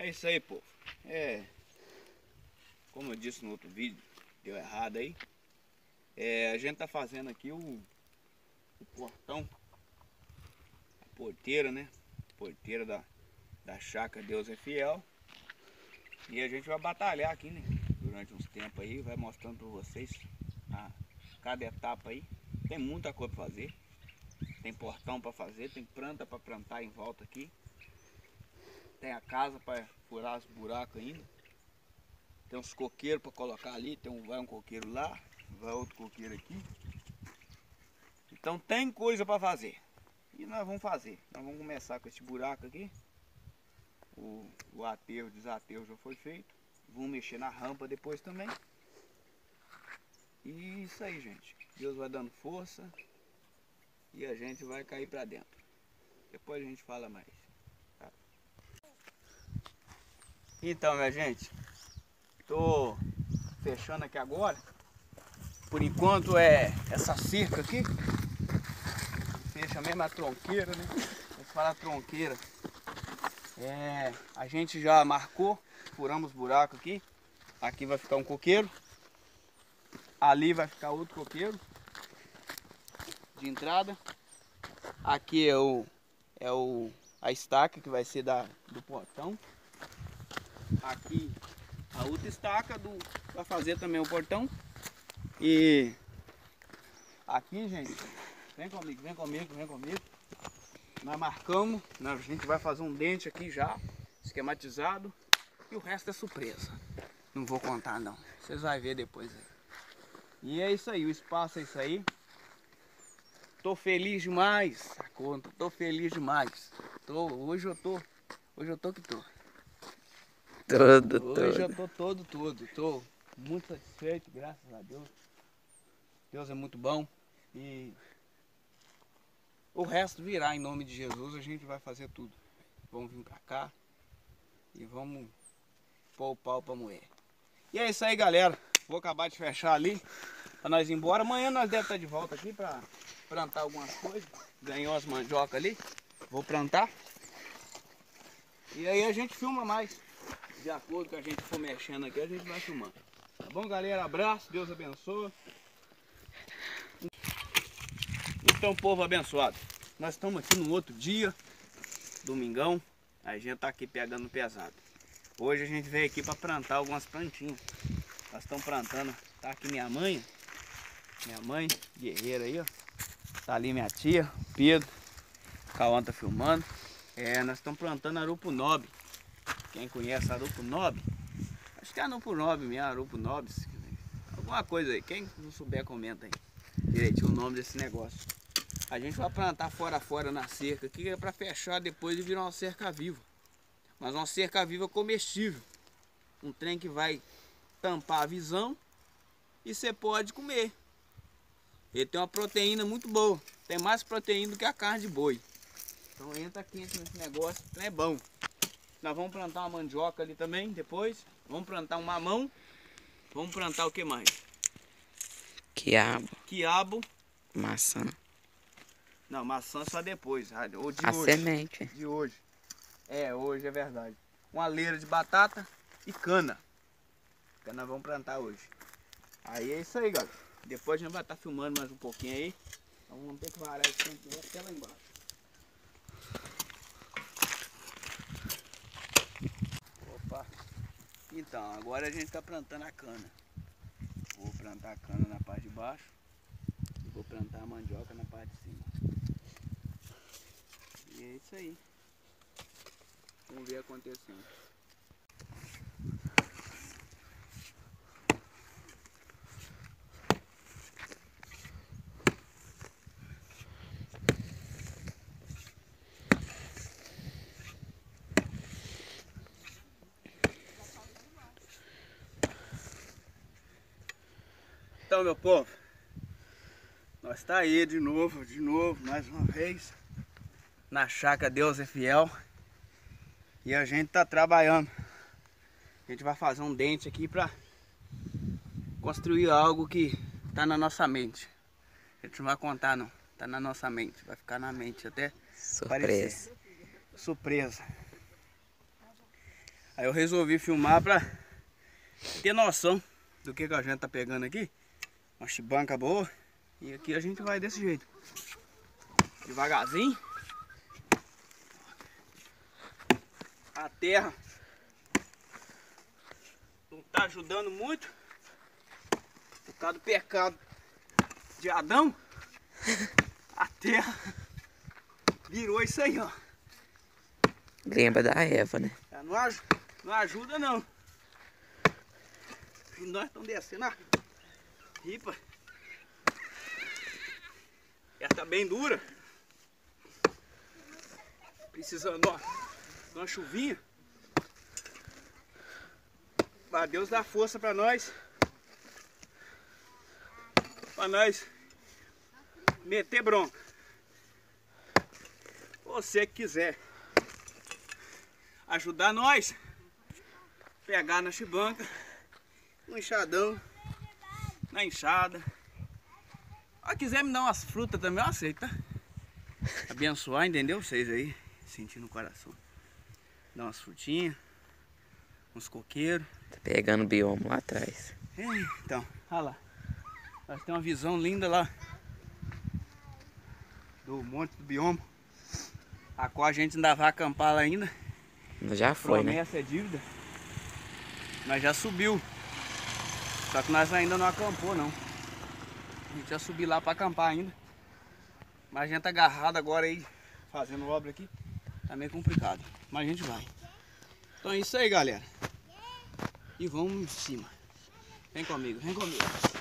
É isso aí, povo. Como eu disse no outro vídeo, deu errado aí. A gente tá fazendo aqui o portão, a porteira, né? Porteira da chácara Deus é Fiel. E a gente vai batalhar aqui, né? Durante uns tempos aí, vai mostrando para vocês cada etapa aí. Tem muita coisa para fazer. Tem portão para fazer, tem planta para plantar em volta aqui. Tem a casa para furar os buracos ainda. Tem uns coqueiros para colocar ali, vai um coqueiro lá, vai outro coqueiro aqui. Então tem coisa para fazer. E nós vamos fazer. Nós vamos começar com esse buraco aqui. O aterro, o desaterro já foi feito. Vamos mexer na rampa depois também. E isso aí, gente. Deus vai dando força e a gente vai cair para dentro. Depois a gente fala mais. Tá? Então, minha gente, tô fechando aqui agora. Por enquanto essa cerca aqui. Fecha mesmo a tronqueira, né? Vamos falar tronqueira. A gente já marcou, furamos buraco aqui. Aqui vai ficar um coqueiro. Ali vai ficar outro coqueiro de entrada. Aqui a estaca que vai ser do portão. Aqui a outra estaca para fazer também o portão. E aqui, gente, vem comigo, vem comigo, vem comigo. Nós marcamos, a gente vai fazer um dente aqui já, esquematizado. E o resto é surpresa. Não vou contar não, vocês vão ver depois aí. E é isso aí, o espaço é isso aí. Tô feliz demais, a conta, tô feliz demais. Hoje eu tô que tô. Hoje eu tô todo. Tô muito satisfeito, graças a Deus. Deus é muito bom. E o resto virá em nome de Jesus, a gente vai fazer tudo. Vamos vir pra cá e vamos pôr o pau pra moer. E é isso aí, galera. Vou acabar de fechar ali pra nós ir embora. Amanhã nós devemos estar de volta aqui pra plantar algumas coisas. Ganhou as mandioca ali. Vou plantar. E aí a gente filma mais. De acordo com a gente for mexendo aqui, a gente vai filmando. Tá bom, galera? Abraço. Deus abençoe. Então, povo abençoado. Nós estamos aqui no outro dia. Domingão. A gente tá aqui pegando pesado. Hoje a gente veio aqui para plantar algumas plantinhas. Nós estamos plantando. Tá aqui minha mãe, guerreira aí, ó. Tá ali minha tia, Pedro. O Cauã tá filmando. Nós estamos plantando arupo nobre. Quem conhece arupo nobre? Acho que é arupo nobre mesmo, arupo nobre. Alguma coisa aí. Quem não souber, comenta aí direitinho o nome desse negócio. A gente vai plantar fora na cerca aqui, é para fechar depois e virar uma cerca viva. Mas uma cerca viva comestível. Um trem que vai tampar a visão e você pode comer. Ele tem uma proteína muito boa. Tem mais proteína do que a carne de boi. Então entra quente nesse negócio, o trem é bom. Nós vamos plantar uma mandioca ali também depois. Vamos plantar um mamão. Vamos plantar o que mais? Quiabo. Maçã. Não, maçã só depois. Ou de A hoje. semente. De hoje. Hoje é verdade. Uma leira de batata e cana. Que nós vamos plantar hoje. Aí é isso aí, galera. Depois a gente vai estar filmando mais um pouquinho aí. Então vamos ter que varar esse tempo até lá embaixo. Opa. Então, agora a gente está plantando a cana. Vou plantar a cana na parte de baixo. E vou plantar a mandioca na parte de cima. E é isso aí. Vamos ver acontecendo. Então, meu povo, nós está aí de novo, mais uma vez, na chácara Deus é Fiel. E a gente tá trabalhando. A gente vai fazer um dente aqui para construir algo que tá na nossa mente. A gente não vai contar não, tá na nossa mente, vai ficar na mente até Surpresa. parecer. Surpresa. Aí eu resolvi filmar pra ter noção do que a gente tá pegando aqui. Uma chibanca boa. E aqui a gente vai desse jeito. Devagarzinho. A terra não tá ajudando muito. Por causa do pecado de Adão. A terra virou isso aí, ó. Lembra da Eva, né? Não ajuda não. E nós estamos descendo a ripa. Ela tá bem dura. Precisando, ó, de uma chuvinha. Para Deus dar força para nós. Para nós meter bronca. Você que quiser ajudar nós, pegar na chibanca, no enxadão, na enxada. Se quiser me dar umas frutas também, eu aceito, tá? Abençoar, entendeu? Vocês aí, sentindo o coração. Dar umas frutinhas, uns coqueiros. Tá pegando o bioma lá atrás. Então, olha lá. Nós temos uma visão linda lá do Monte do Bioma, a qual a gente ainda vai acampar lá ainda. Já foi, né? Promessa é dívida. Nós já subiu. Só que nós ainda não acampou, não. A gente já subiu lá para acampar ainda. Mas a gente tá agarrado agora aí, fazendo obra aqui. Tá meio complicado. Mas a gente vai. Então é isso aí, galera. E vamos em cima. Vem comigo, vem comigo.